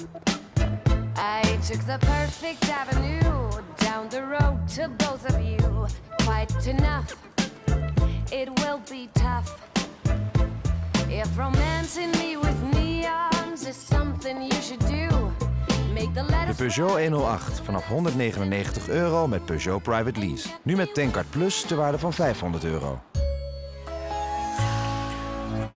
I took the perfect avenue down the road to both of you. Quite enough, it will be tough. If romancing me with neons is something you should do, make the letters. De Peugeot 108 vanaf €199 met Peugeot Private Lease. Nu met Tankcard Plus ter waarde van €500.